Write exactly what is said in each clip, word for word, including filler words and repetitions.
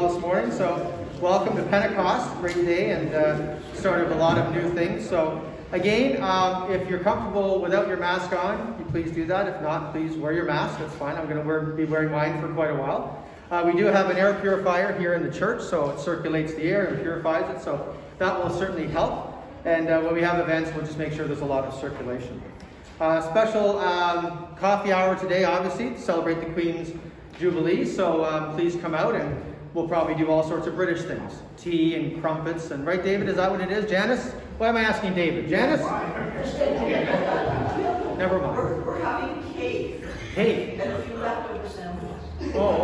all this morning. So welcome to Pentecost, great day, and uh, start of a lot of new things. So again, um, if you're comfortable without your mask on, you please do that. If not, please wear your mask. That's fine. I'm going to wear, be wearing mine for quite a while. Uh, we do have an air purifier here in the church, so it circulates the air and purifies it. So that will certainly help. And uh, when we have events, we'll just make sure there's a lot of circulation. Uh, special um, coffee hour today, obviously, to celebrate the Queen's Jubilee. So um, please come out, and we'll probably do all sorts of British things. Tea and crumpets. And right, David, is that what it is? Janice? Why am I asking David? Janice? Never mind. We're, we're having cake. Cake? And a few leftover sandwiches. Oh,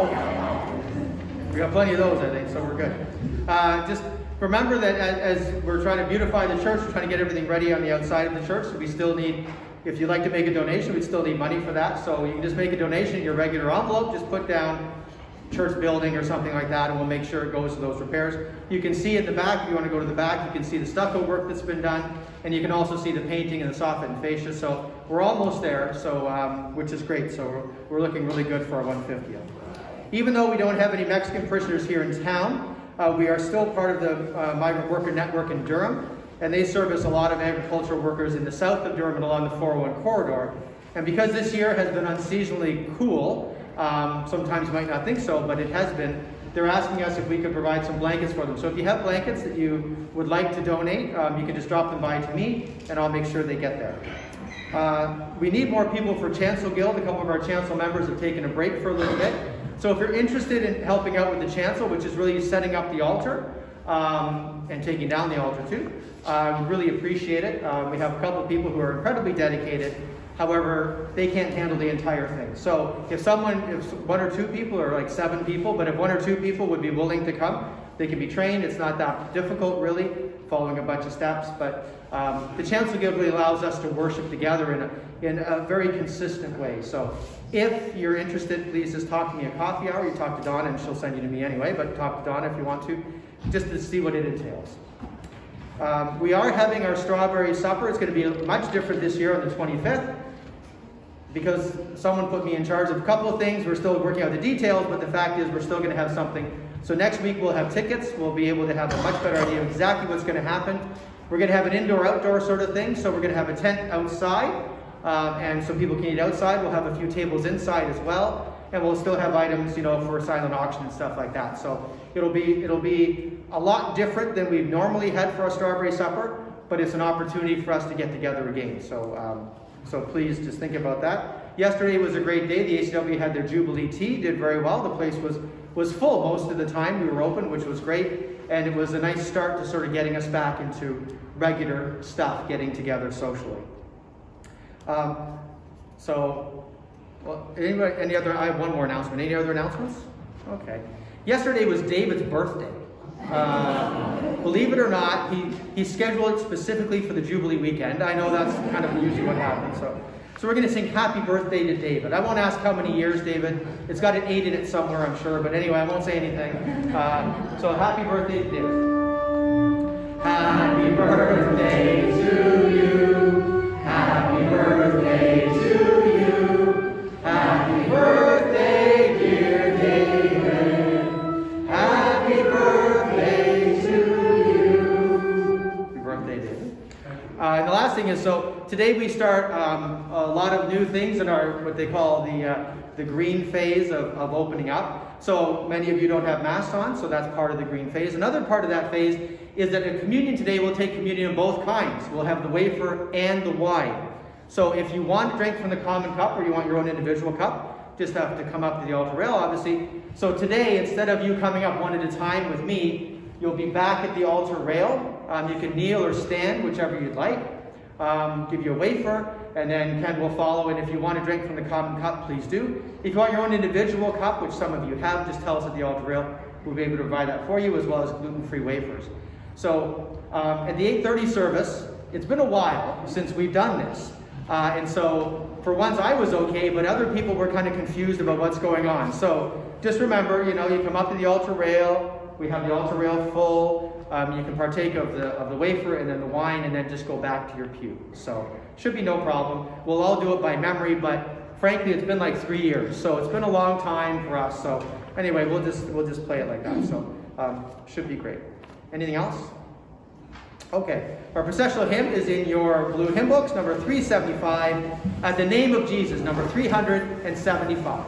okay. We got plenty of those, I think, so we're good. Uh, just remember that as, as we're trying to beautify the church, we're trying to get everything ready on the outside of the church. So we still need, if you'd like to make a donation, we'd still need money for that. So you can just make a donation in your regular envelope, just put down church building or something like that, and we'll make sure it goes to those repairs. You can see at the back, if you want to go to the back, you can see the stucco work that's been done, and you can also see the painting and the soffit and fascia. So we're almost there, so um, which is great. So we're, we're looking really good for our one fiftieth. Even though we don't have any Mexican parishioners here in town, uh, we are still part of the uh, Migrant Worker Network in Durham, and they service a lot of agricultural workers in the south of Durham and along the four oh one corridor. And because this year has been unseasonably cool, um, sometimes you might not think so, but it has been, they're asking us if we could provide some blankets for them. So if you have blankets that you would like to donate, um, you can just drop them by to me, and I'll make sure they get there. Uh, we need more people for Chancel Guild. A couple of our Chancel members have taken a break for a little bit. So if you're interested in helping out with the chancel, which is really setting up the altar um, and taking down the altar too, I uh, would really appreciate it. Uh, we have a couple of people who are incredibly dedicated. However, they can't handle the entire thing. So if someone, if one or two people, or like seven people, but if one or two people would be willing to come, they can be trained. It's not that difficult, really, following a bunch of steps. But um, the Chancel Guild really allows us to worship together in a, in a very consistent way. So if you're interested, please just talk to me at coffee hour. You talk to Donna, and she'll send you to me anyway, but talk to Donna if you want to, just to see what it entails. Um, we are having our strawberry supper. It's going to be much different this year on the twenty-fifth, because someone put me in charge of a couple of things. We're still working out the details, but the fact is we're still going to have something. So next week we'll have tickets. We'll be able to have a much better idea of exactly what's going to happen. We're going to have an indoor-outdoor sort of thing. So we're going to have a tent outside, um, and so people can eat outside. We'll have a few tables inside as well. And we'll still have items, you know, for silent auction and stuff like that. So it'll be it'll be a lot different than we've normally had for our strawberry supper, but it's an opportunity for us to get together again. So um, so please just think about that. Yesterday was a great day. The A C W had their Jubilee tea, did very well. The place was was full most of the time we were open, which was great, and it was a nice start to sort of getting us back into regular stuff, getting together socially. Um, so. Well, anybody, any other, I have one more announcement. Any other announcements? Okay. Yesterday was David's birthday. Uh, believe it or not, he, he scheduled it specifically for the Jubilee weekend. I know that's kind of usually what happens. So, so we're going to sing Happy Birthday to David. I won't ask how many years, David. It's got an eight in it somewhere, I'm sure. But anyway, I won't say anything. Uh, so happy birthday to David. Happy birthday to you. Happy birthday to you. Happy birthday, dear David. Happy birthday to you. Happy birthday, David. Uh, and the last thing is, so today we start um, a lot of new things in our, what they call the, uh, the green phase of, of opening up. So many of you don't have masks on, so that's part of the green phase. Another part of that phase is that at communion today, we'll take communion of both kinds. We'll have the wafer and the wine. So if you want to drink from the common cup, or you want your own individual cup, just have to come up to the altar rail, obviously. So today, instead of you coming up one at a time with me, you'll be back at the altar rail. Um, you can kneel or stand, whichever you'd like. Um, give you a wafer, and then Ken will follow. And if you want to drink from the common cup, please do. If you want your own individual cup, which some of you have, just tell us at the altar rail. We'll be able to provide that for you, as well as gluten-free wafers. So um, at the eight thirty service, it's been a while since we've done this. Uh, and so, for once I was okay, but other people were kind of confused about what's going on. So, just remember, you know, you come up to the altar rail, we have the altar rail full, um, you can partake of the, of the wafer and then the wine, and then just go back to your pew. So, should be no problem. We'll all do it by memory, but frankly, it's been like three years, so it's been a long time for us. So, anyway, we'll just we'll just play it like that. So um, should be great. Anything else? Okay. Our processional hymn is in your blue hymn books, number three seventy-five. At the Name of Jesus, number three hundred seventy-five.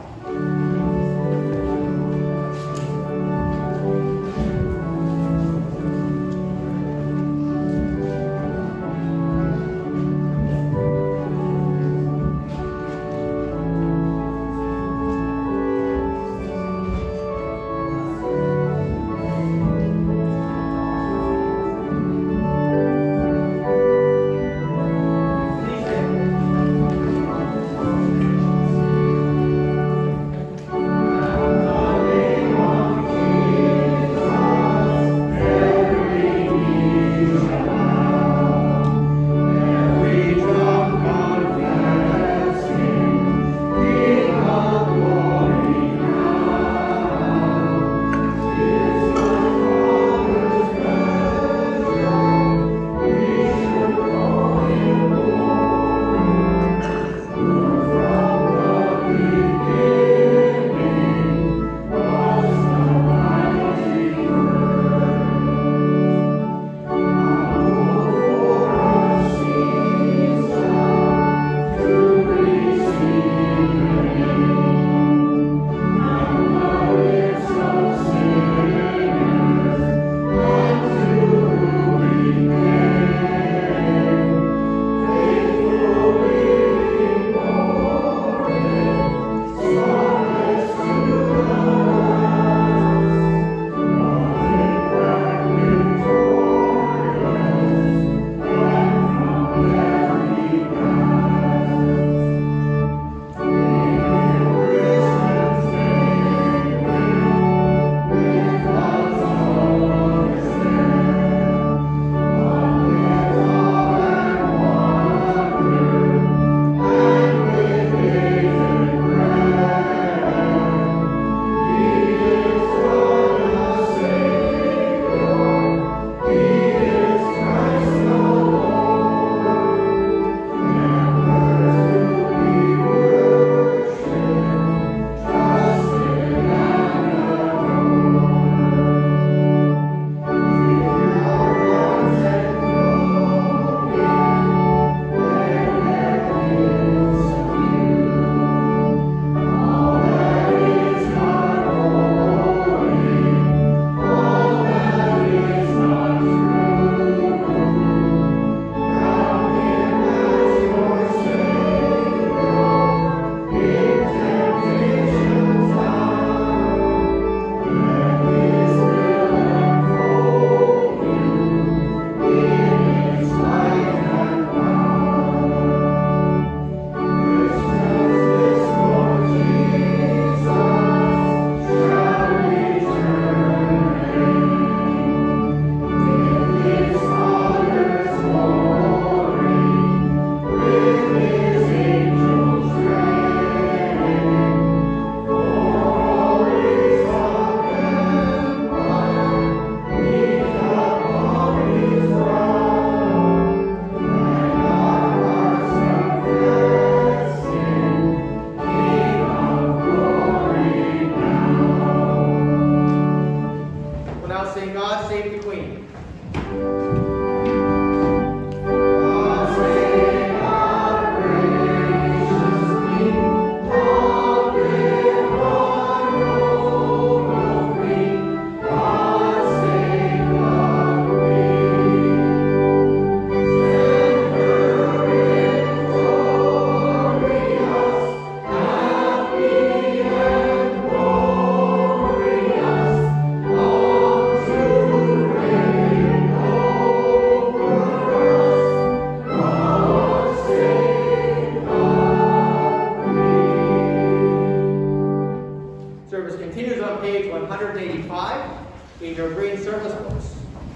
in your green service books.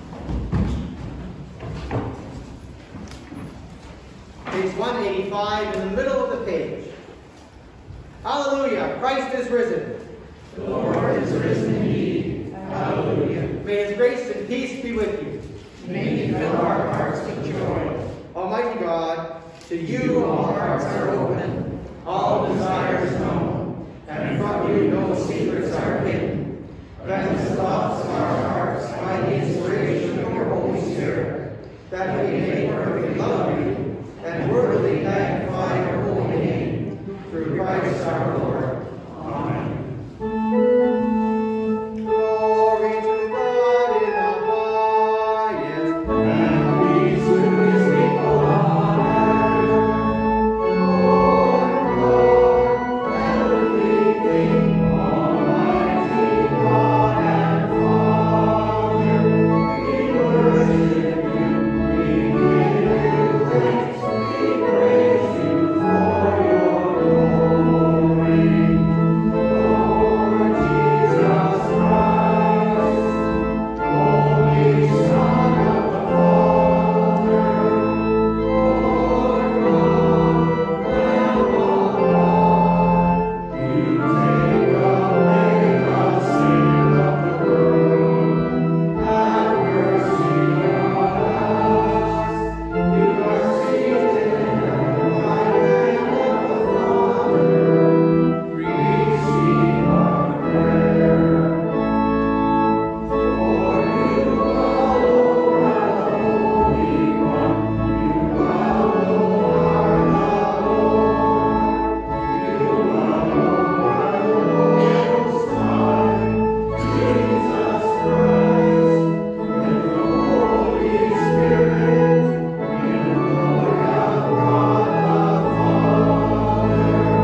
Page one eighty-five, in the middle of the page. Hallelujah, Christ is risen. The Lord is risen indeed. Hallelujah. May his grace and peace be with you. May he fill our hearts with joy. Almighty God, to you To you all hearts are open, all desires known, and from you no secrets are hidden. Cleanse the thoughts of our hearts by the inspiration of your Holy Spirit, that we may perfectly love you and worthily magnify your holy name, through Christ our Lord. Amen. Glory to God in the highest, and peace to his people on earth. Lord God, heavenly King, almighty God and Father, we worship you, we give you thanks, we praise you for your glory. Lord Jesus Christ, only Son of the Father, Lord God, Lamb of God, you take away the sin of the world. Have mercy on us. You are seated at the right hand of the Father. Receive our prayer. For you alone are the Holy One. You alone are the Lord. You alone are the Most High. Jesus Christ, with the Holy Spirit, in glory of God the Father.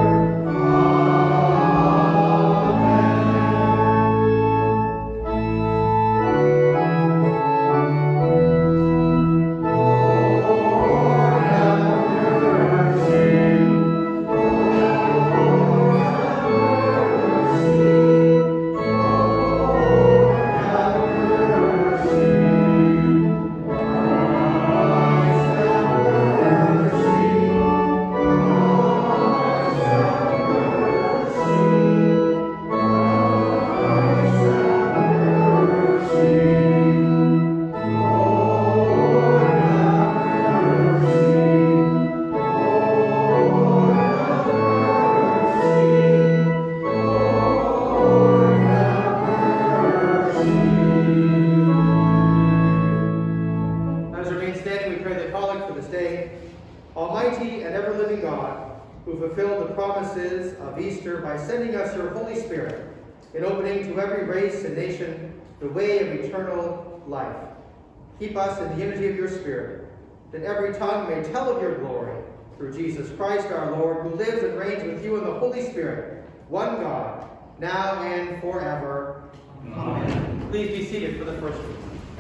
Lord, have mercy. Lord, have mercy. Lord, have mercy. Christ, have mercy. Christ, have mercy. Christ, have mercy. Lord, have mercy. Lord, have mercy. Lord, have mercy. As we remain standing, we pray the collect for this day. Almighty and ever-living God, who fulfilled the promises of Easter by sending us your Holy Spirit, in opening to every race and nation the way of eternal life. Keep us in the unity of your Spirit, that every tongue may tell of your glory, through Jesus Christ our Lord, who lives and reigns with you in the Holy Spirit, one God, now and forever. Amen. Please be seated for the first reading.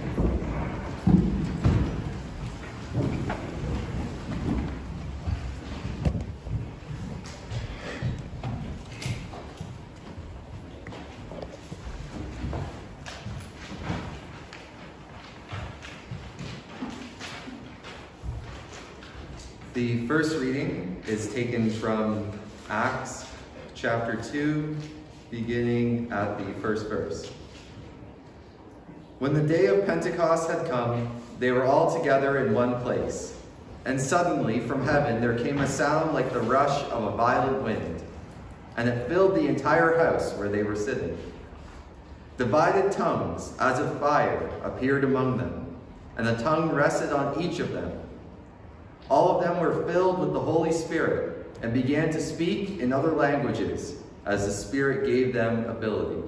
The first reading is taken from Acts chapter two, beginning at the first verse. When the day of Pentecost had come, they were all together in one place. And suddenly from heaven there came a sound like the rush of a violent wind, and it filled the entire house where they were sitting. Divided tongues, as of fire, appeared among them, and a tongue rested on each of them. All of them were filled with the Holy Spirit and began to speak in other languages as the Spirit gave them ability.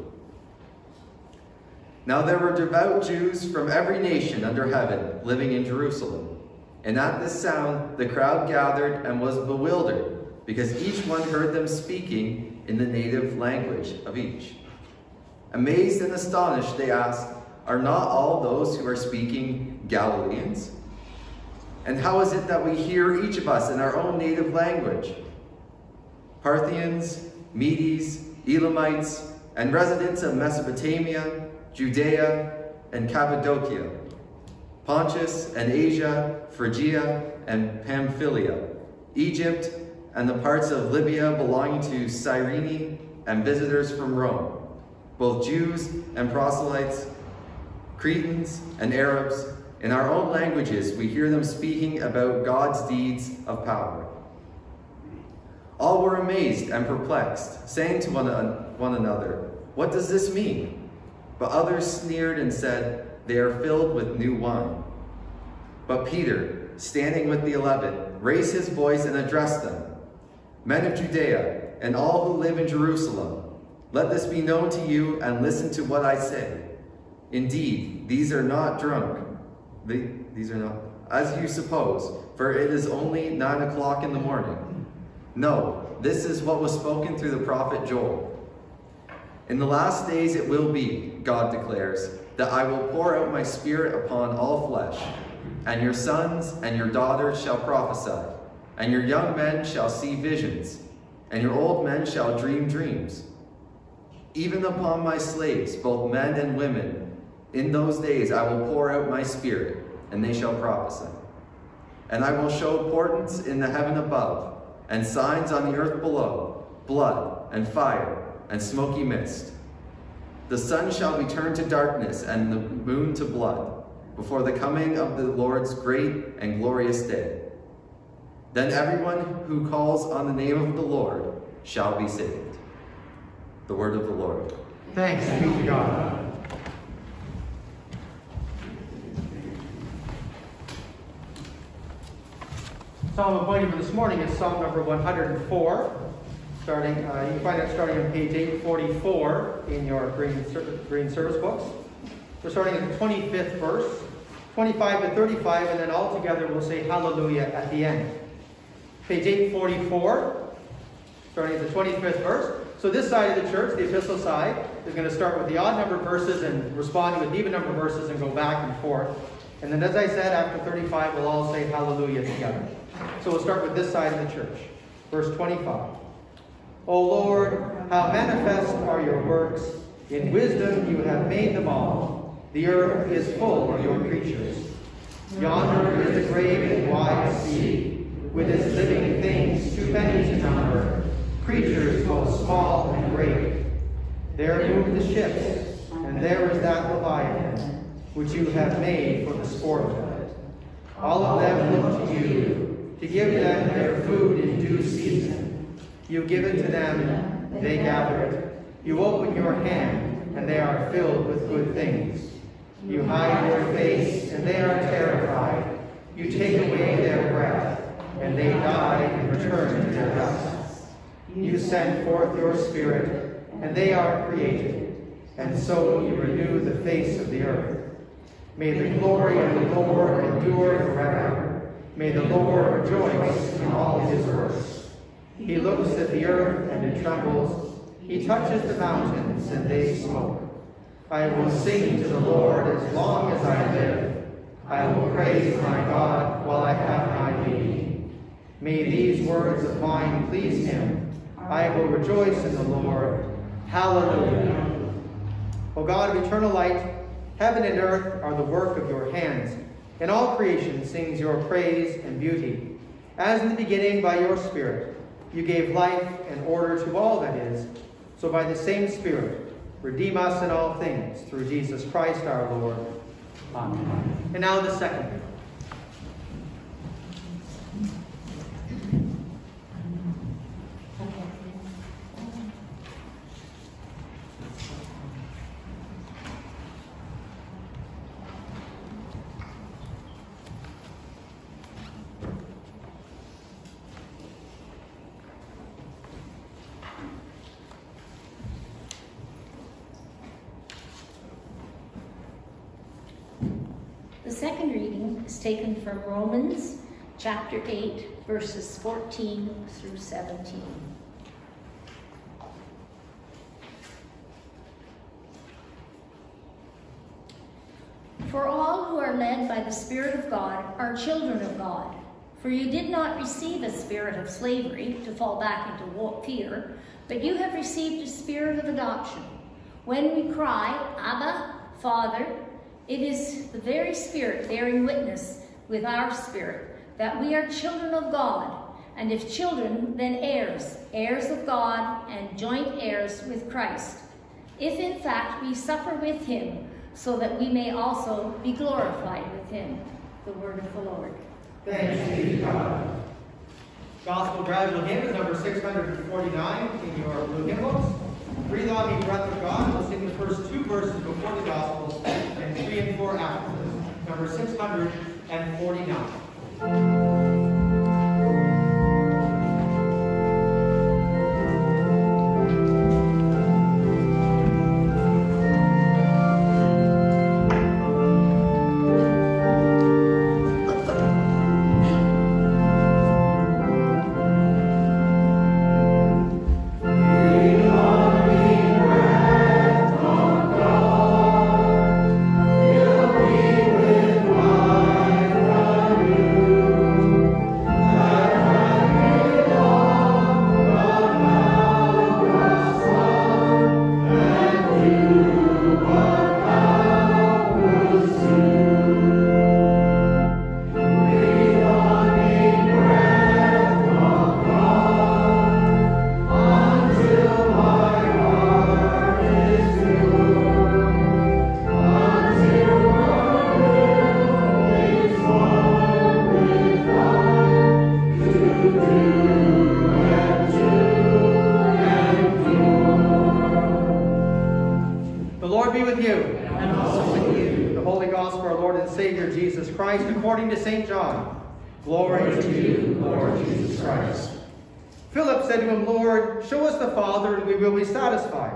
Now there were devout Jews from every nation under heaven living in Jerusalem. And at this sound the crowd gathered and was bewildered, because each one heard them speaking in the native language of each. Amazed and astonished, they asked, "Are not all those who are speaking Galileans? And how is it that we hear each of us in our own native language? Parthians, Medes, Elamites, and residents of Mesopotamia, Judea, and Cappadocia, Pontus and Asia, Phrygia and Pamphylia, Egypt, and the parts of Libya belonging to Cyrene, and visitors from Rome, both Jews and proselytes, Cretans and Arabs. In our own languages, we hear them speaking about God's deeds of power." All were amazed and perplexed, saying to one, one another, "What does this mean?" But others sneered and said, "They are filled with new wine." But Peter, standing with the eleven, raised his voice and addressed them. "Men of Judea, and all who live in Jerusalem, let this be known to you, and listen to what I say. Indeed, these are not drunk. They, these are not, as you suppose, for it is only nine o'clock in the morning. No, this is what was spoken through the prophet Joel. In the last days it will be, God declares, that I will pour out my spirit upon all flesh, and your sons and your daughters shall prophesy, and your young men shall see visions, and your old men shall dream dreams. Even upon my slaves, both men and women, in those days I will pour out my spirit, and they shall prophesy. And I will show portents in the heaven above, and signs on the earth below, blood and fire and smoky mist. The sun shall be turned to darkness and the moon to blood, before the coming of the Lord's great and glorious day. Then everyone who calls on the name of the Lord shall be saved." The word of the Lord. Thanks be to God. Psalm appointed for this morning is Psalm number one hundred four. Starting, uh, you can find it starting on page eight forty-four in your green, green service books. We're starting at the twenty-fifth verse, twenty-five to thirty-five, and then all together we'll say hallelujah at the end. Page eight forty-four, starting at the twenty-fifth verse. So this side of the church, the epistle side, is going to start with the odd number verses and respond with even number verses and go back and forth. And then, as I said, after thirty-five, we'll all say hallelujah together. So we'll start with this side of the church. Verse twenty-five. O Lord, how manifest are your works. In wisdom you have made them all. The earth is full of your creatures. Yonder is the great and wide sea, with its living things too many to number, creatures both small and great. There move the ships, and there is that Leviathan, which you have made for the sport of. All of them look to you, to give them their food in due season. You give it to them, they gather it. You open your hand, and they are filled with good things. You hide your face, and they are terrified. You take away their breath, and they die and return to their dust. You send forth your spirit, and they are created, and so you renew the face of the earth. May the glory of the Lord endure forever. May the Lord rejoice in all his works. He looks at the earth, and it trembles. He touches the mountains, and they smoke. I will sing to the Lord as long as I live. I will praise my God while I have my being. May these words of mine please him. I will rejoice in the Lord. Hallelujah. O God of eternal light, heaven and earth are the work of your hands, and all creation sings your praise and beauty. As in the beginning by your Spirit, you gave life and order to all that is, so by the same Spirit, redeem us in all things through Jesus Christ our Lord. Amen. And now the second hymn. The second reading is taken from Romans chapter eight, verses fourteen through seventeen. For all who are led by the Spirit of God are children of God. For you did not receive a spirit of slavery to fall back into fear, but you have received a spirit of adoption. When we cry, Abba, Father, it is the very Spirit bearing witness with our spirit that we are children of God, and if children, then heirs, heirs of God and joint heirs with Christ, if in fact we suffer with him, so that we may also be glorified with him. The word of the Lord. Thanks be to God. Gospel gradual hymn is number six hundred forty-nine in your blue hymn books. Breathe on me, breath of God. We'll sing the first two verses before the gospel and three and four after. Number six hundred forty-nine. According to Saint John. Glory to you, Lord Jesus Christ. Philip said to him, Lord, show us the Father, and we will be satisfied.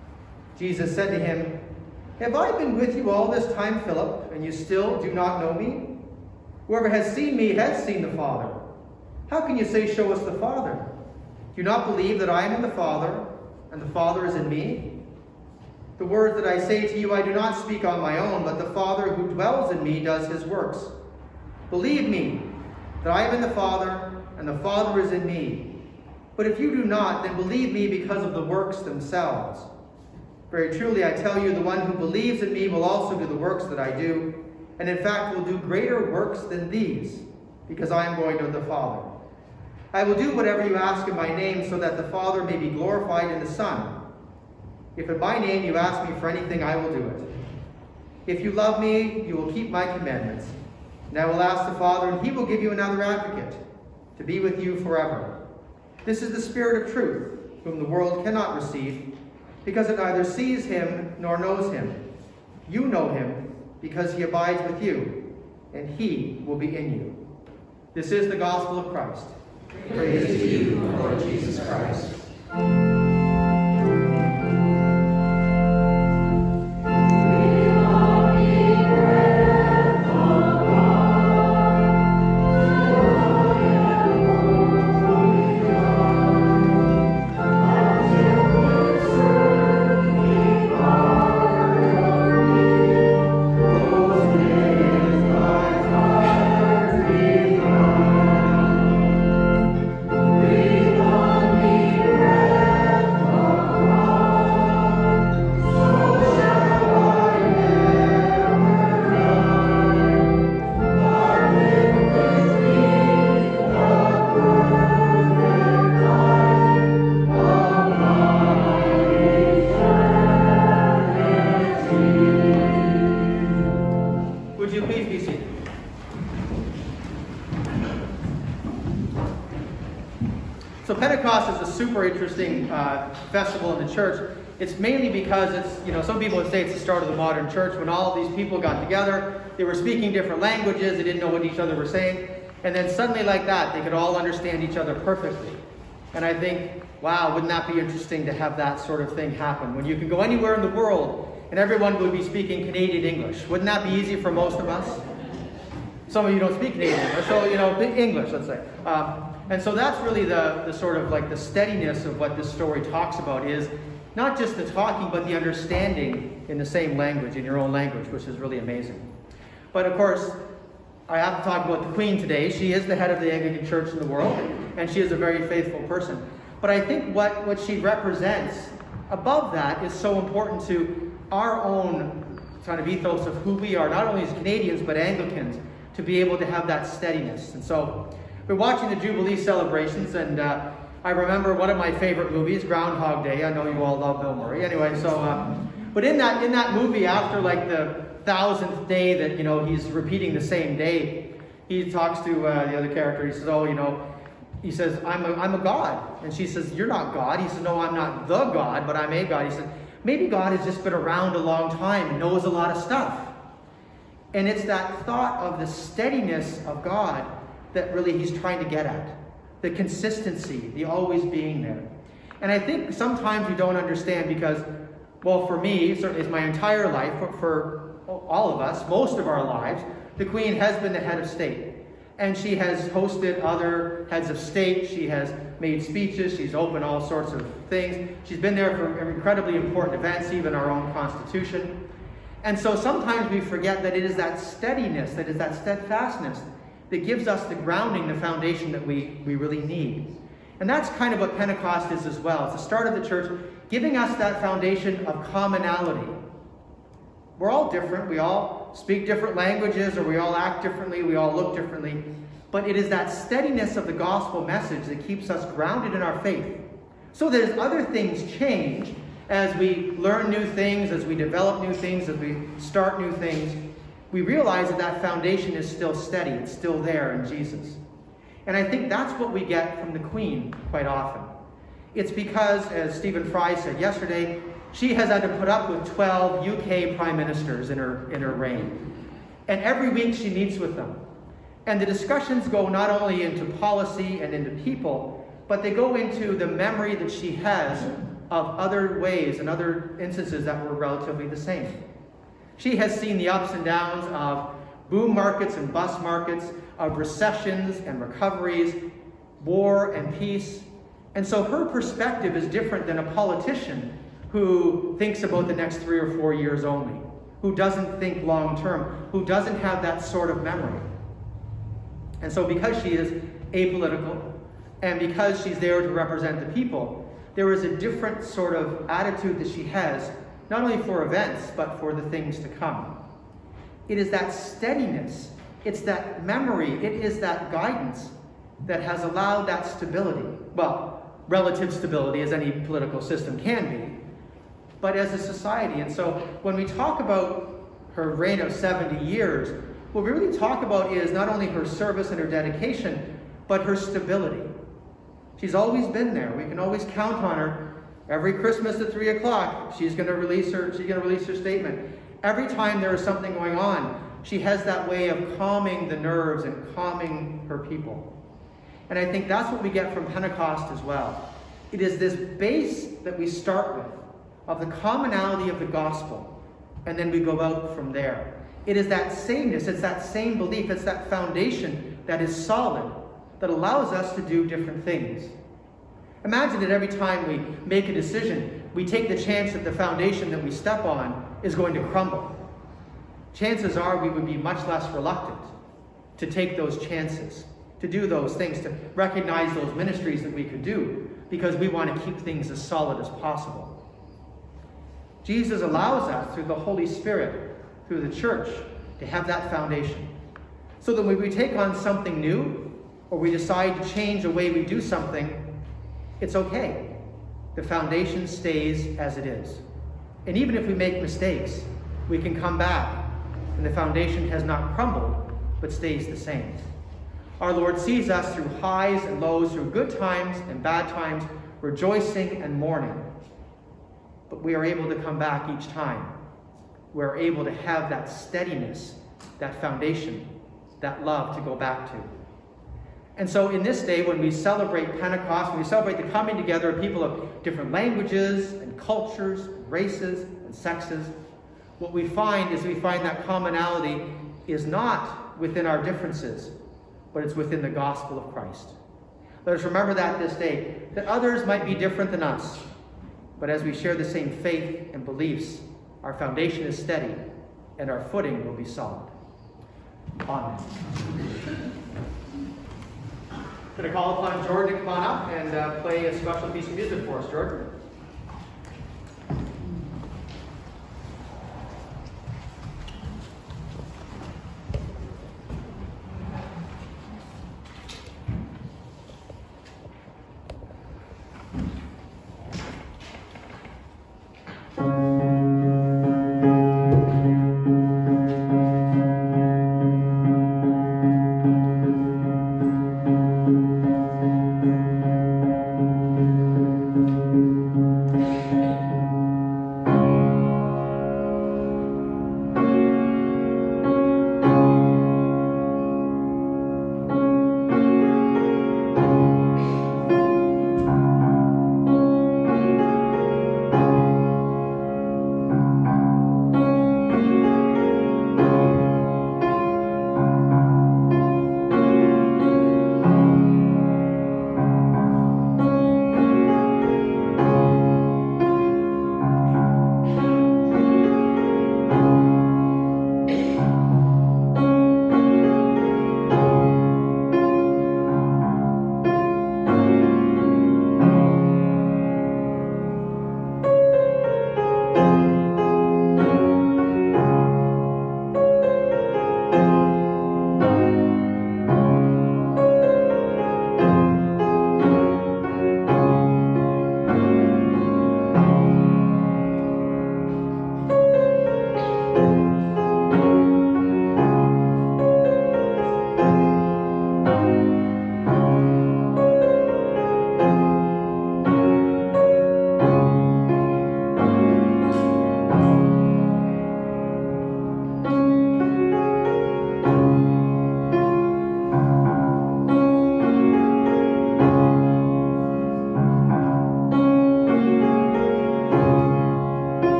Jesus said to him, have I been with you all this time, Philip, and you still do not know me? Whoever has seen me has seen the Father. How can you say, show us the Father? Do you not believe that I am in the Father, and the Father is in me? The words that I say to you I do not speak on my own, but the Father who dwells in me does his works. Believe me that I am in the Father, and the Father is in me. But if you do not, then believe me because of the works themselves. Very truly I tell you, the one who believes in me will also do the works that I do, and in fact will do greater works than these, because I am going to the Father. I will do whatever you ask in my name, so that the Father may be glorified in the Son. If in my name you ask me for anything, I will do it. If you love me, you will keep my commandments. And I will ask the Father, and he will give you another advocate, to be with you forever. This is the Spirit of truth, whom the world cannot receive, because it neither sees him nor knows him. You know him, because he abides with you, and he will be in you. This is the gospel of Christ. Praise to you, Lord Jesus Christ. So Pentecost is a super interesting uh, festival in the church. It's mainly because it's, you know, some people would say it's the start of the modern church, when all of these people got together, they were speaking different languages, they didn't know what each other were saying, and then suddenly like that, they could all understand each other perfectly. And I think, wow, wouldn't that be interesting to have that sort of thing happen? When you can go anywhere in the world, and everyone would be speaking Canadian English. Wouldn't that be easy for most of us? Some of you don't speak Canadian English, so, you know, English, let's say. Um, and so that's really the, the sort of like the steadiness of what this story talks about, is not just the talking, but the understanding in the same language, in your own language, which is really amazing. But of course, I have to talk about the Queen today. She is the head of the Anglican Church in the world, and she is a very faithful person. But I think what, what she represents above that is so important to our own kind of ethos of who we are, not only as Canadians, but Anglicans, to be able to have that steadiness. And so we're watching the Jubilee celebrations, and uh, I remember one of my favorite movies, Groundhog Day. I know you all love Bill Murray. Anyway, so, uh, but in that, in that movie, after like the thousandth day that, you know, he's repeating the same day, he talks to uh, the other character. He says, oh, you know, he says, I'm a, I'm a God. And she says, you're not God. He says, no, I'm not the God, but I'm a God. He says, maybe God has just been around a long time and knows a lot of stuff. And it's that thought of the steadiness of God that really he's trying to get at. The consistency, the always being there. And I think sometimes we don't understand because, well, for me, certainly it's my entire life, for, for all of us, most of our lives, the Queen has been the head of state. And she has hosted other heads of state. She has made speeches. She's opened all sorts of things. She's been there for incredibly important events, even our own Constitution. And so sometimes we forget that it is that steadiness, that is that steadfastness that gives us the grounding, the foundation that we, we really need. And that's kind of what Pentecost is as well. It's the start of the church, giving us that foundation of commonality. We're all different. We all speak different languages, or we all act differently. We all look differently. But it is that steadiness of the gospel message that keeps us grounded in our faith. So that as other things change, as we learn new things, as we develop new things, as we start new things, we realize that that foundation is still steady. It's still there in Jesus. And I think that's what we get from the Queen quite often. It's because, as Stephen Fry said yesterday, she has had to put up with twelve U K prime ministers in her, in her reign. And every week she meets with them. And the discussions go not only into policy and into people, but they go into the memory that she has of other ways and other instances that were relatively the same. She has seen the ups and downs of boom markets and bust markets, of recessions and recoveries, war and peace. And so her perspective is different than a politician who thinks about the next three or four years only, who doesn't think long term, who doesn't have that sort of memory. And so because she is apolitical, and because she's there to represent the people, there is a different sort of attitude that she has, not only for events, but for the things to come. It is that steadiness, it's that memory, it is that guidance that has allowed that stability. Well, relative stability, as any political system can be, but as a society. And so when we talk about her reign of seventy years, what we really talk about is not only her service and her dedication, but her stability. She's always been there. We can always count on her. Every Christmas at three o'clock, she's going to release her, she's going to release her statement. Every time there is something going on, she has that way of calming the nerves and calming her people. And I think that's what we get from Pentecost as well. It is this base that we start with of the commonality of the gospel, and then we go out from there. It is that sameness, it's that same belief, it's that foundation that is solid, that allows us to do different things. Imagine that every time we make a decision, we take the chance that the foundation that we step on is going to crumble. Chances are we would be much less reluctant to take those chances, to do those things, to recognize those ministries that we could do, because we want to keep things as solid as possible. Jesus allows us, through the Holy Spirit, through the church, to have that foundation. So that when we take on something new, or we decide to change the way we do something, it's okay. The foundation stays as it is. And even if we make mistakes, we can come back, and the foundation has not crumbled, but stays the same. Our Lord sees us through highs and lows, through good times and bad times, rejoicing and mourning. But we are able to come back each time. We're able to have that steadiness, that foundation, that love to go back to. And so in this day, when we celebrate Pentecost, when we celebrate the coming together of people of different languages and cultures, races and sexes, what we find is we find that commonality is not within our differences, but it's within the gospel of Christ. Let us remember that this day, that others might be different than us, but as we share the same faith and beliefs, our foundation is steady and our footing will be solid. Amen. I'm going to call upon Jordan to come on up and uh, play a special piece of music for us. Jordan.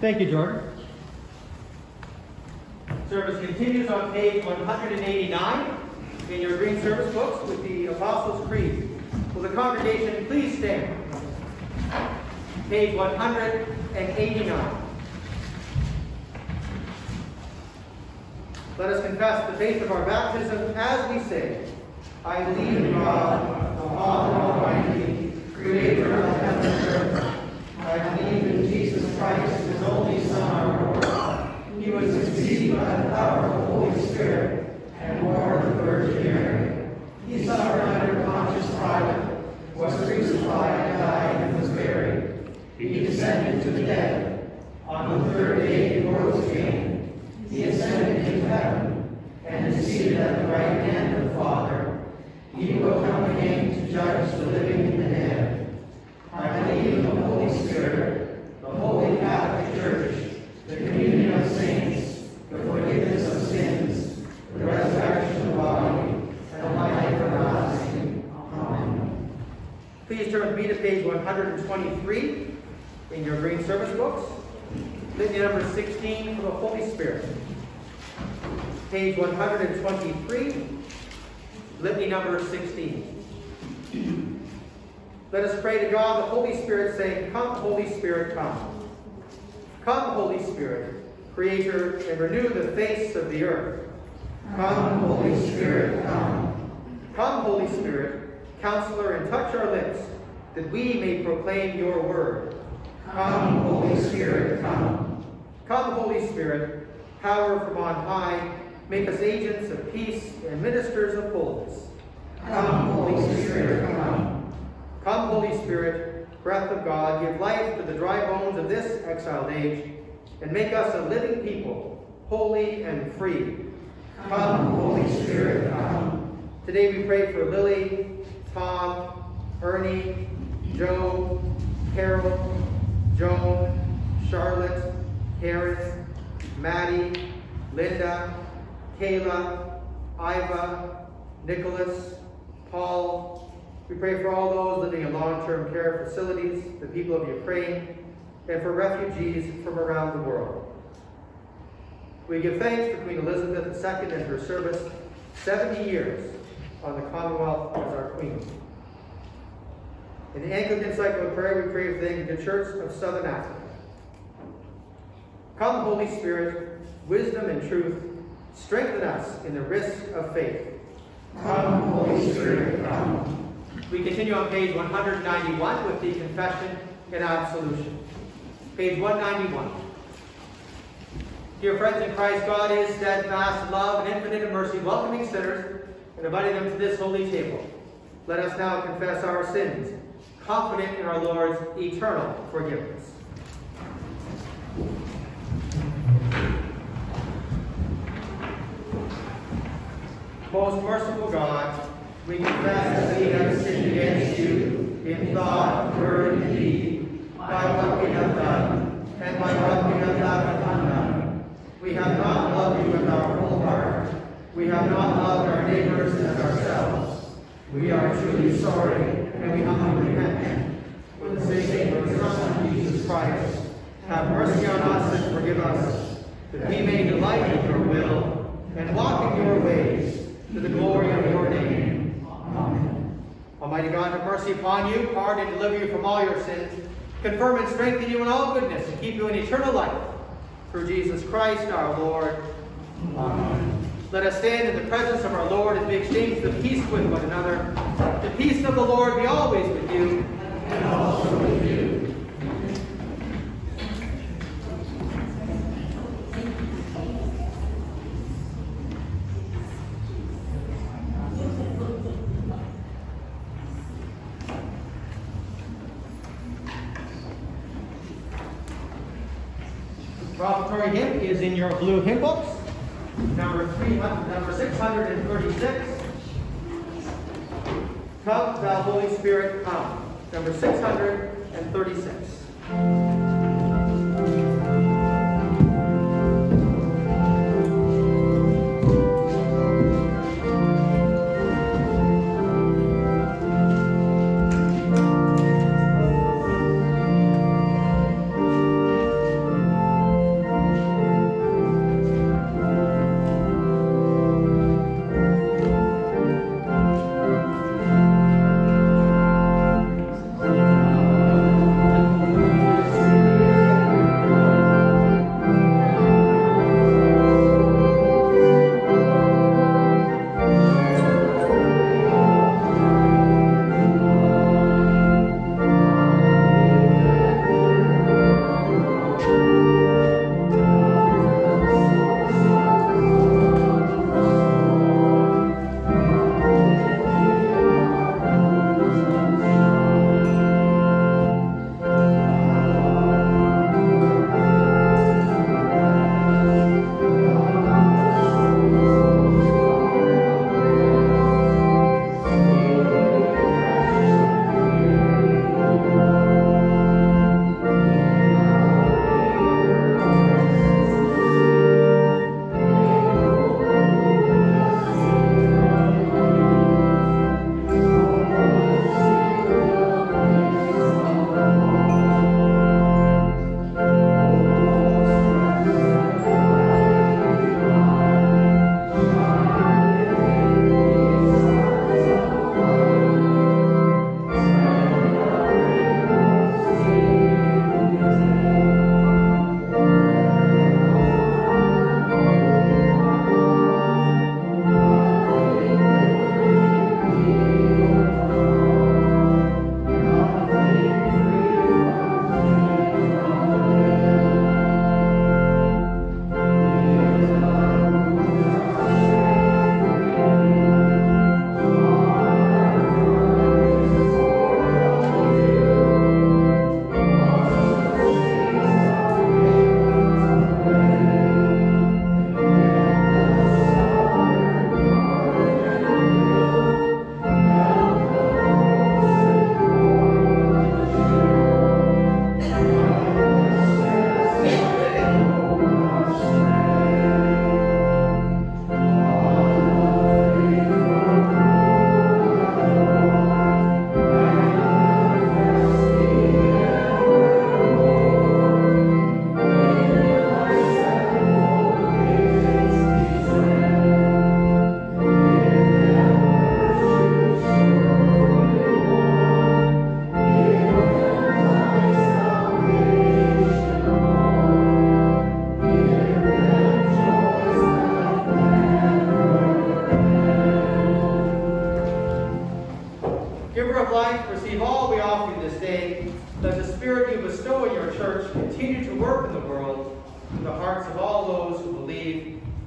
Thank you, Jordan. Service continues on page one hundred eighty-nine in your green service books with the Apostles' Creed. Will the congregation please stand? Page one hundred eighty-nine. Let us confess the faith of our baptism as we say, I believe in God, the Father Almighty, creator of heaven and earth. I believe in Jesus Christ, his only Son, our Lord. He was conceived by the power of the Holy Spirit and born of the Virgin Mary. He suffered under Pontius Pilate, was crucified, died, and was buried. He descended to the dead. On the third day he rose again. He ascended into heaven and is seated at the right hand of the Father. He will come again to judge the living and the dead. I believe in the Holy Spirit, the Holy Catholic Church, the communion of saints, the forgiveness of sins, the resurrection of the body, and life everlasting. Amen. Please turn with me to page one hundred twenty-three in your green service books. Litany number sixteen for the Holy Spirit. Page one hundred twenty-three, litany number sixteen. Let us pray to God, the Holy Spirit, saying, Come, Holy Spirit, come. Come, Holy Spirit, Creator, and renew the face of the earth. Come, Holy Spirit, come. Come, Holy Spirit, Counselor, and touch our lips, that we may proclaim your word. Come, Holy Spirit, come. Come, Holy Spirit, power from on high, make us agents of peace and ministers of wholeness. Come, Holy Spirit, come. Come, Holy Spirit, breath of God, give life to the dry bones of this exiled age, and make us a living people, holy and free. Come, Holy Spirit, come. Today we pray for Lily, Tom, Ernie, Joe, Carol, Joan, Charlotte, Karen, Maddie, Linda, Kayla, Iva, Nicholas, Paul. We pray for all those living in long-term care facilities, the people of Ukraine, and for refugees from around the world. We give thanks for Queen Elizabeth the Second and her service, seventy years on the Commonwealth as our Queen. In the Anglican cycle of prayer, we pray for the Anglican Church of Southern Africa. Come, Holy Spirit, wisdom and truth, strengthen us in the risk of faith. Come, Holy Spirit, come. We continue on page one hundred ninety-one with the Confession and Absolution. Page one ninety-one. Dear friends in Christ, God is steadfast, love, and infinite in mercy, welcoming sinners and inviting them to this holy table. Let us now confess our sins, confident in our Lord's eternal forgiveness. Most merciful God, we confess that we have sinned against you in thought, word, and deed, by what we have done, and by what we have left undone. We have not loved you with our whole heart. We have not loved our neighbors as ourselves. We are truly sorry, and we humbly repent. For the sake of your Son, Jesus Christ, have mercy on us and forgive us, that we may delight in your will and walk in your ways, to the glory of your name. Amen. Almighty God, have mercy upon you, pardon and deliver you from all your sins, confirm and strengthen you in all goodness, and keep you in eternal life. Through Jesus Christ our Lord. Amen. Let us stand in the presence of our Lord as we exchange the peace with one another. The peace of the Lord be always with you. And also with you. The offertory hymn is in your blue hymn books, number three hundred, number six hundred thirty-six. Come, thou Holy Spirit, come. Number six hundred thirty-six.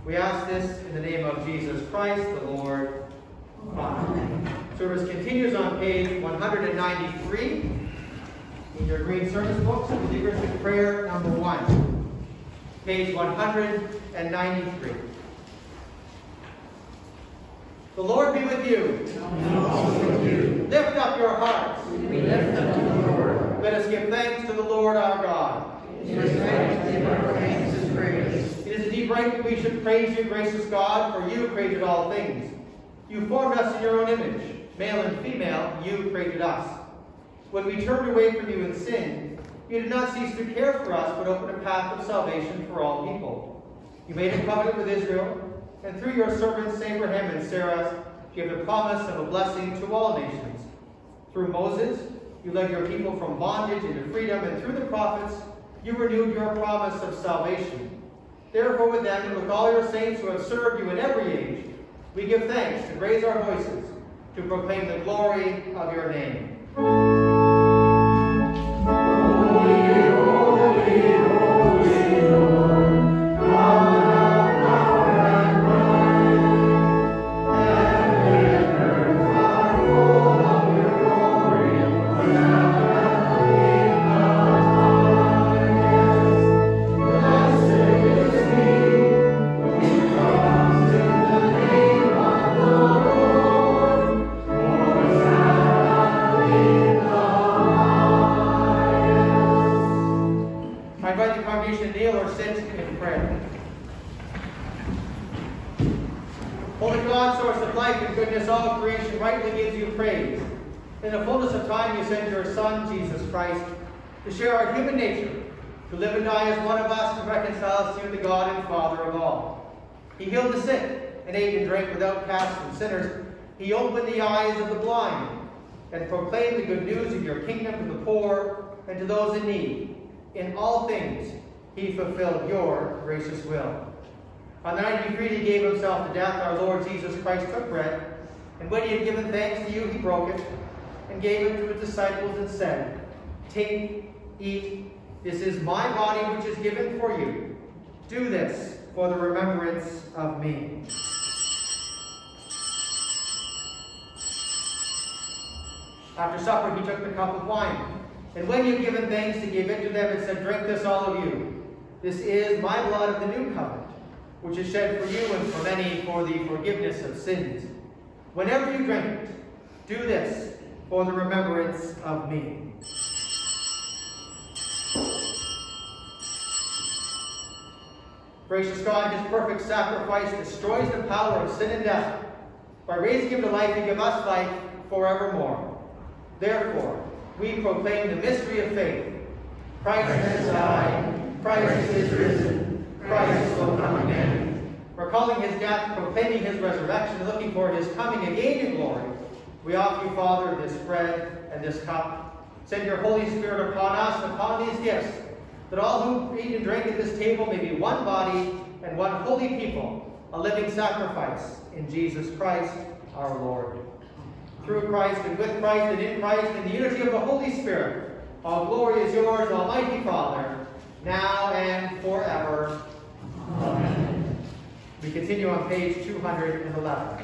We ask this in the name of Jesus Christ, the Lord. Amen. Service continues on page one hundred ninety-three in your green service books, Believers in Prayer number one. Page one hundred ninety-three. The Lord be with you. And also with you. Lift up your hearts. We lift up to the Lord. Let us give thanks to the Lord our God. It is right to give our thanks and praise. It is indeed right that we should praise you, gracious God, for you created all things. You formed us in your own image. Male and female, you created us. When we turned away from you in sin, you did not cease to care for us, but opened a path of salvation for all people. You made a covenant with Israel, and through your servants Abraham and Sarah, gave the promise of a blessing to all nations. Through Moses, you led your people from bondage into freedom, and through the prophets, you renewed your promise of salvation. Therefore, with them and with all your saints who have served you in every age, we give thanks and raise our voices to proclaim the glory of your name. In the fullness of time, you sent your Son, Jesus Christ, to share our human nature, to live and die as one of us, to reconcile us to you, the God and Father of all. He healed the sick, and ate and drank with outcasts and sinners. He opened the eyes of the blind, and proclaimed the good news of your kingdom to the poor and to those in need. In all things, he fulfilled your gracious will. On the night he freely gave himself to death, our Lord Jesus Christ took bread, and when he had given thanks to you, he broke it, and gave it to his disciples and said, "Take, eat, this is my body which is given for you. Do this for the remembrance of me." After supper he took the cup of wine, and when he had given thanks, he gave it to them and said, "Drink this, all of you. This is my blood of the new covenant, which is shed for you and for many for the forgiveness of sins. Whenever you drink it, do this for the remembrance of me." Gracious God, his perfect sacrifice destroys the power of sin and death. By raising him to life, he gives us life forevermore. Therefore, we proclaim the mystery of faith. Christ has died, Christ is risen, Christ will come again. Recalling his death, proclaiming his resurrection, looking for his coming again in glory, we offer you, Father, this bread and this cup. Send your Holy Spirit upon us and upon these gifts, that all who eat and drink at this table may be one body and one holy people, a living sacrifice in Jesus Christ our Lord. Through Christ and with Christ and in Christ, in the unity of the Holy Spirit, all glory is yours, Almighty Father, now and forever. Amen. We continue on page two hundred eleven.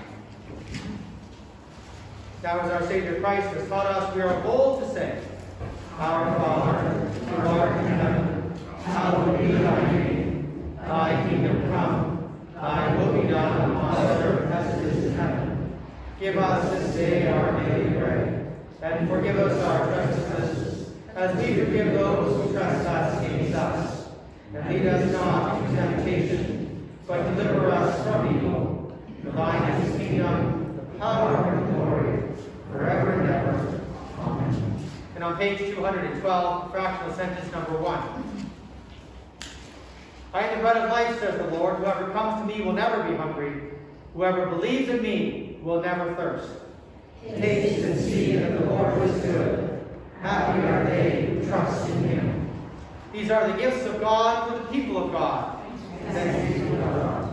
Now, as our Savior Christ has taught us, we are bold to say, "Our Father, who art in heaven, hallowed be thy name. Thy kingdom come, thy will be done on earth as it is in heaven. Give us this day our daily bread, and forgive us our trespasses, as we forgive those who trespass against us. And lead us not into temptation, but deliver us from evil. For thine is the kingdom, the power, and the glory, forever and ever. Amen." And on page two hundred twelve, fractional sentence number one. "I am the bread of life, says the Lord. Whoever comes to me will never be hungry. Whoever believes in me will never thirst. Taste and see that the Lord is good. Happy are they who trust in him." These are the gifts of God for the people of God. Thanks be to God.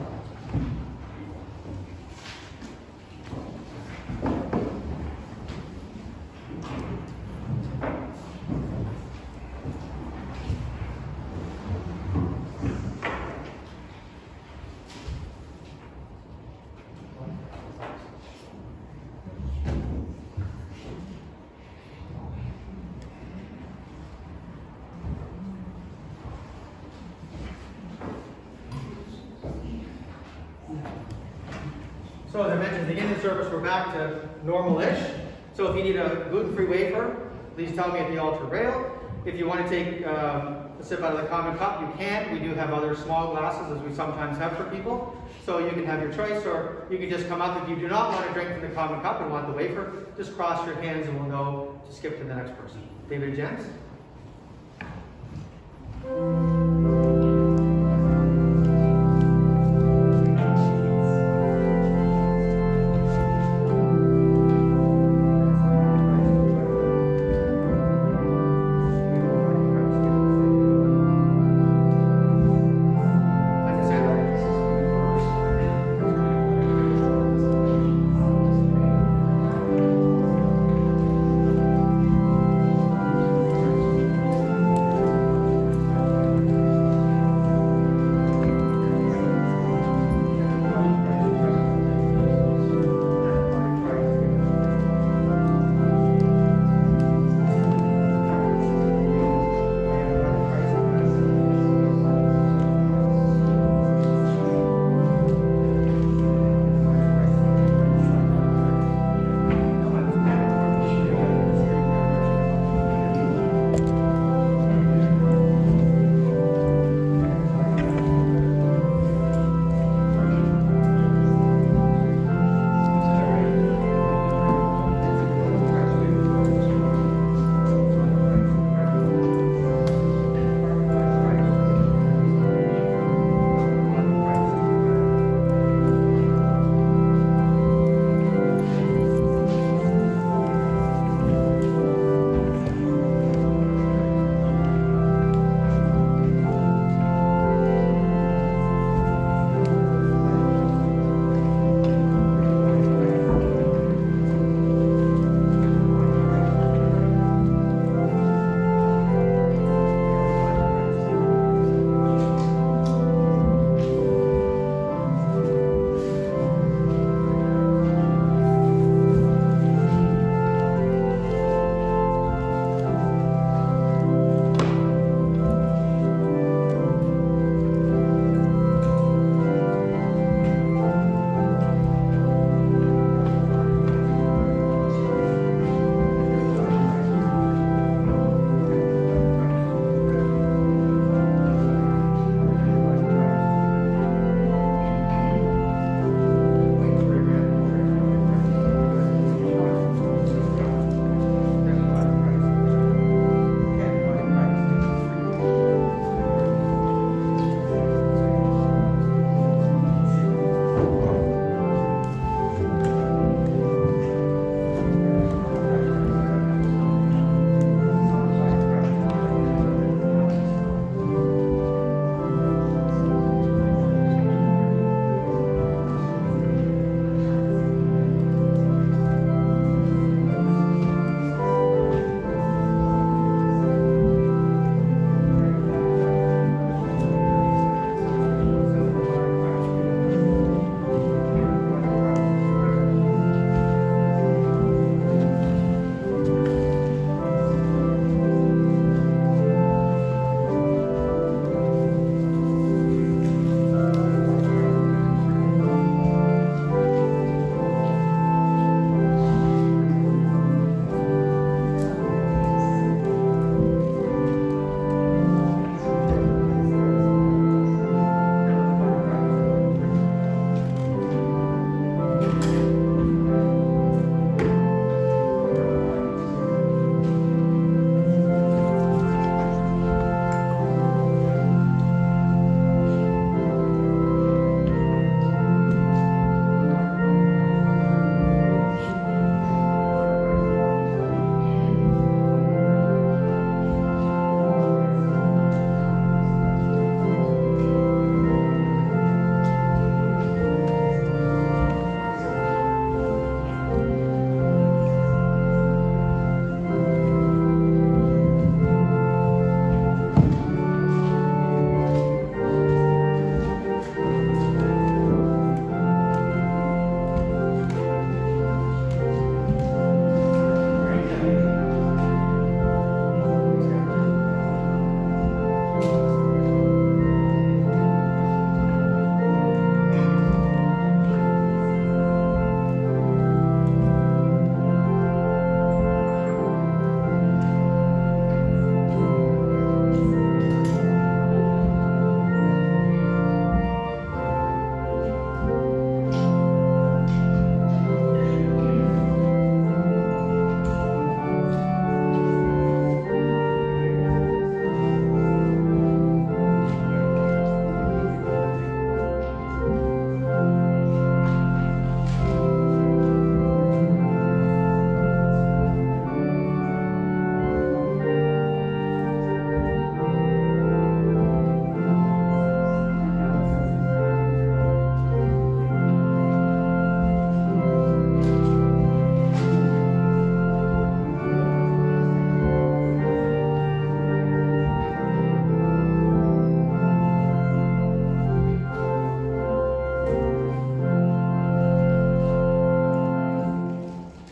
So as I mentioned, at the beginning of the service, we're back to normal-ish. So if you need a gluten-free wafer, please tell me at the altar rail. If you want to take um, a sip out of the common cup, you can. We do have other small glasses, as we sometimes have for people. So you can have your choice, or you can just come up. If you do not want to drink from the common cup and want the wafer, just cross your hands and we'll know to skip to the next person. David and Janice?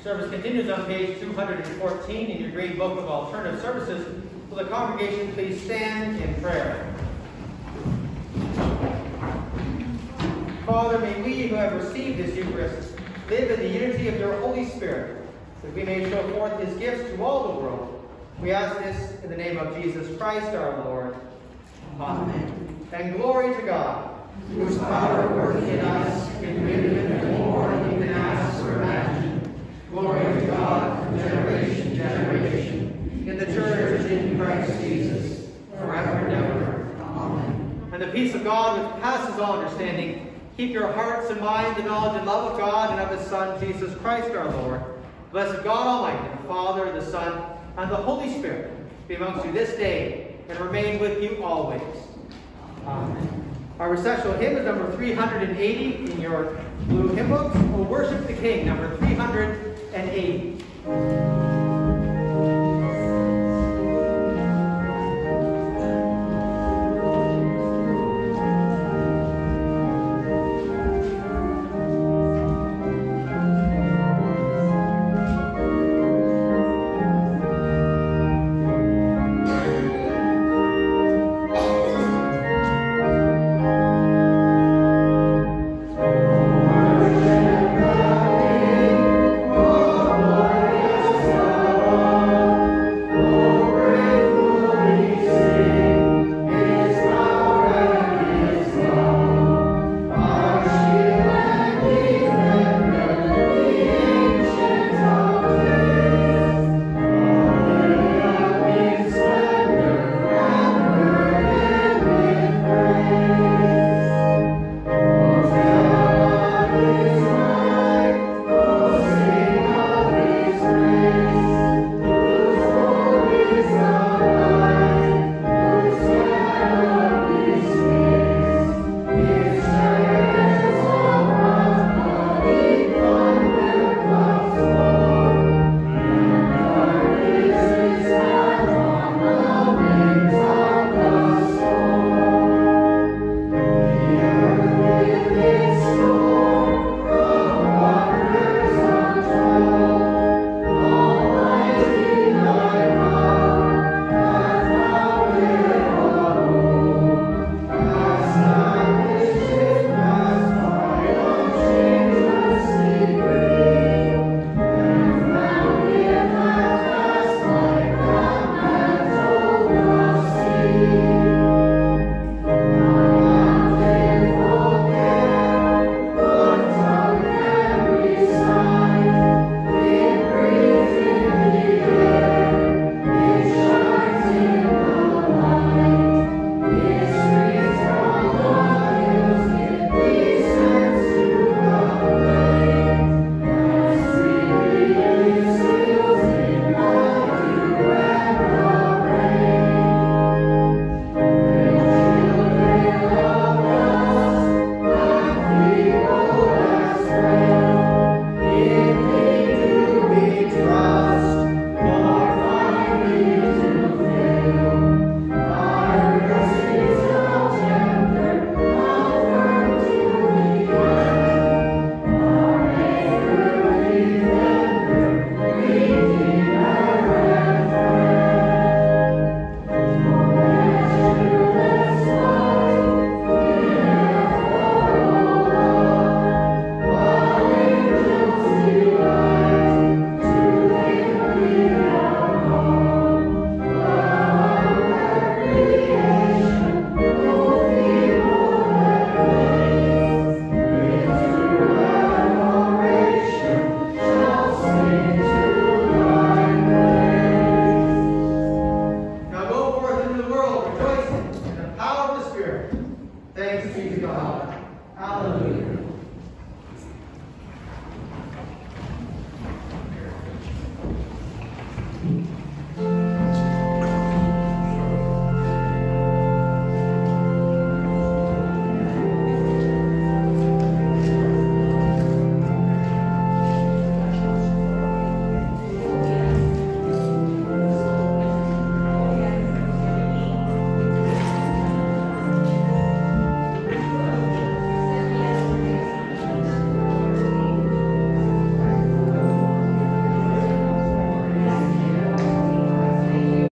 Service continues on page two hundred fourteen in your Green Book of Alternative Services. Will the congregation please stand in prayer? Father, may we who have received this Eucharist live in the unity of your Holy Spirit, that we may show forth his gifts to all the world. We ask this in the name of Jesus Christ our Lord. Amen. And glory to God, whose power working in us can do and more than we can ask or imagine. Glory to God from generation to generation, in the church in Christ Jesus, forever and ever. Amen. And the peace of God which passes all understanding, keep your hearts and minds in knowledge and love of God and of his Son, Jesus Christ our Lord. Blessed God Almighty, the Father, the Son, and the Holy Spirit, be amongst you this day and remain with you always. Amen. Our recessional hymn is number three hundred eighty in your blue hymn books. We'll worship the King, number three hundred eighty. Thanks be to God. Hallelujah.